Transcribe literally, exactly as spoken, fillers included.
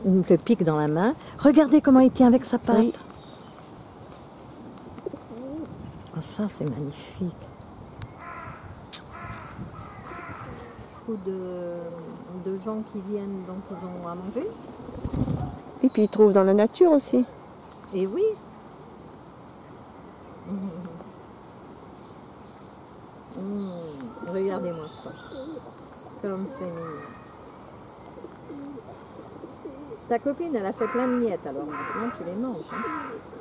il me le pique dans la main. Regardez comment il tient avec sa patte. Oui. Oh, ça, c'est magnifique. Beaucoup de, de gens qui viennent, donc ils ont à manger. Et puis ils trouvent dans la nature aussi. Et oui. Mmh. Mmh. Regardez-moi ça. Comme c'est mignon. Ta copine, elle a fait plein de miettes, alors maintenant tu les manges. Hein.